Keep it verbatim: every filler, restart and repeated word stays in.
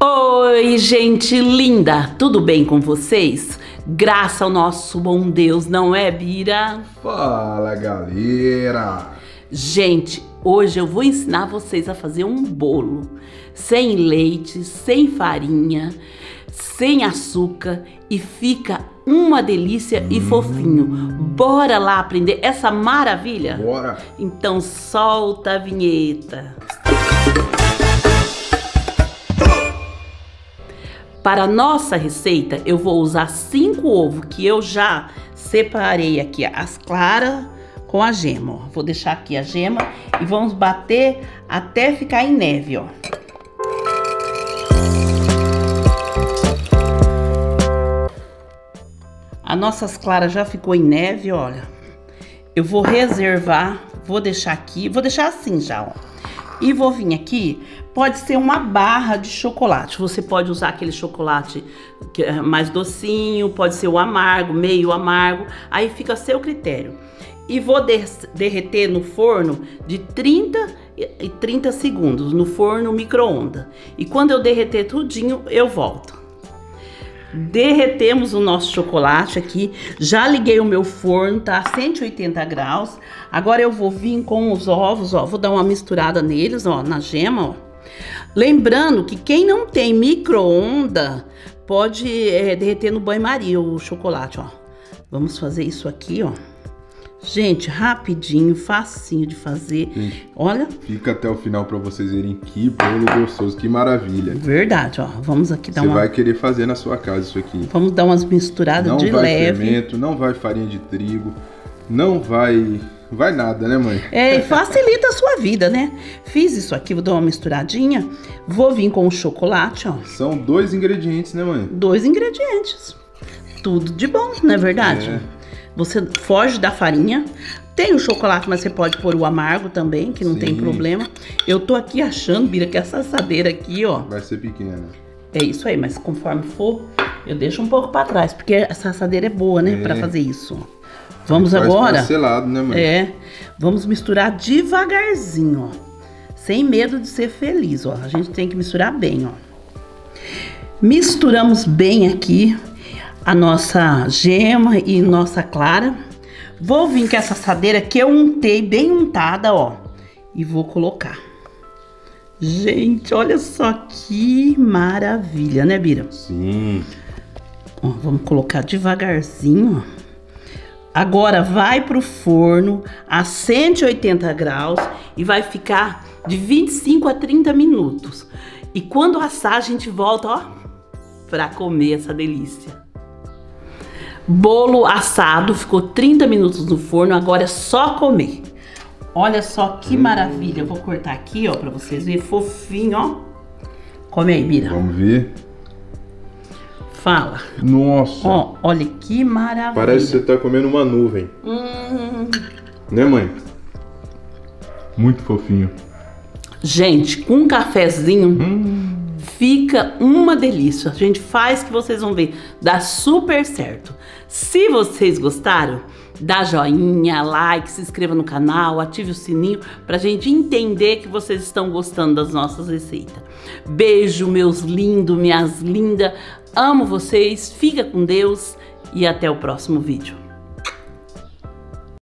Oi, gente linda! Tudo bem com vocês? Graças ao nosso bom Deus, não é, Bira? Fala, galera! Gente, hoje eu vou ensinar vocês a fazer um bolo sem leite, sem farinha, sem açúcar e fica uma delícia hum. e fofinho. Bora lá aprender essa maravilha? Bora! Então solta a vinheta. Para a nossa receita, eu vou usar cinco ovos que eu já separei aqui as claras com a gema, ó. Vou deixar aqui a gema e vamos bater até ficar em neve, ó. As nossas claras já ficou em neve, olha. Eu vou reservar, vou deixar aqui, vou deixar assim já, ó. E vou vir aqui, pode ser uma barra de chocolate. Você pode usar aquele chocolate mais docinho, pode ser o amargo, meio amargo. Aí fica a seu critério. E vou derreter no forno de trinta e trinta segundos, no forno micro-ondas. E quando eu derreter tudinho, eu volto. Derretemos o nosso chocolate aqui. Já liguei o meu forno, tá a cento e oitenta graus. Agora eu vou vir com os ovos, ó. Vou dar uma misturada neles, ó, na gema, ó. Lembrando que quem não tem micro-ondas pode é, derreter no banho-maria o chocolate, ó. Vamos fazer isso aqui, ó. Gente, rapidinho, facinho de fazer. Gente, olha. Fica até o final para vocês verem que bolo gostoso, que maravilha. Verdade, ó. Vamos aqui dar Você uma... vai querer fazer na sua casa isso aqui. Vamos dar umas misturadas não de vai leve. Fermento, não vai farinha de trigo, não vai... Vai nada, né, mãe? É, facilita a sua vida, né? Fiz isso aqui, vou dar uma misturadinha. Vou vir com o chocolate, ó. São dois ingredientes, né, mãe? Dois ingredientes. Tudo de bom, não é verdade? É. Você foge da farinha. Tem o chocolate, mas você pode pôr o amargo também, que não Sim. tem problema. Eu tô aqui achando, Bira, que essa assadeira aqui, ó... Vai ser pequena. É isso aí, mas conforme for, eu deixo um pouco pra trás, porque essa assadeira é boa, né, é. pra fazer isso. Vamos Faz agora... parcelado, né, mãe? É, vamos misturar devagarzinho, ó. Sem medo de ser feliz, ó. A gente tem que misturar bem, ó. Misturamos bem aqui a nossa gema e nossa clara. Vou vir com essa assadeira que eu untei bem untada, ó. E vou colocar. Gente, olha só que maravilha, né, Bira? Sim. Ó, vamos colocar devagarzinho, ó. Agora vai pro forno a cento e oitenta graus e vai ficar de vinte e cinco a trinta minutos. E quando assar, a gente volta, ó, pra comer essa delícia. Bolo assado, ficou trinta minutos no forno, agora é só comer. Olha só que maravilha. Eu vou cortar aqui, ó, pra vocês verem, fofinho, ó. Come aí, Bira. Vamos ver. Fala. Nossa. Ó, olha que maravilha. Parece que você tá comendo uma nuvem. Hum. Né, mãe? Muito fofinho. Gente, com um cafezinho, hum. fica uma delícia. A gente faz que vocês vão ver. Dá super certo. Se vocês gostaram, dá joinha, like, se inscreva no canal, ative o sininho pra gente entender que vocês estão gostando das nossas receitas. Beijo, meus lindos, minhas lindas. Amo vocês, fica com Deus e até o próximo vídeo.